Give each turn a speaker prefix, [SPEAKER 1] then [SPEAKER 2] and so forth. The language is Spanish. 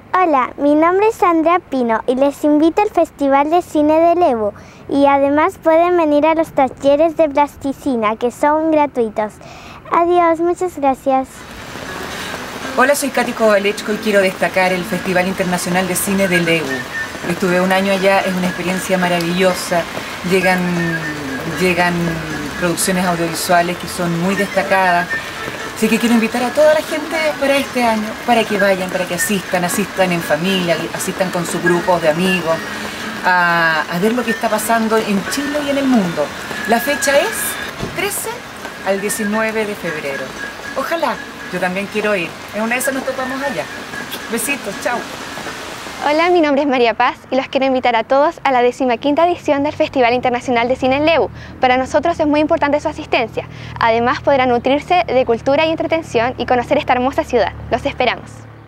[SPEAKER 1] Hola, mi nombre es Andrea Pino y les invito al Festival de Cine de Lebu y además pueden venir a los talleres de plasticina que son gratuitos. Adiós, muchas gracias.
[SPEAKER 2] Hola, soy Katy Kovalechko y quiero destacar el Festival Internacional de Cine de Lebu. Estuve un año allá, es una experiencia maravillosa. Llegan producciones audiovisuales que son muy destacadas. Así que quiero invitar a toda la gente para este año, para que vayan, para que asistan en familia, asistan con sus grupos de amigos, a ver lo que está pasando en Chile y en el mundo. La fecha es 13 al 19 de febrero. Ojalá, yo también quiero ir. En una de esas nos topamos allá. Besitos, chao.
[SPEAKER 3] Hola, mi nombre es María Paz y los quiero invitar a todos a la 15ª edición del Festival Internacional de Cine en Lebu. Para nosotros es muy importante su asistencia. Además podrán nutrirse de cultura y entretención y conocer esta hermosa ciudad. Los esperamos.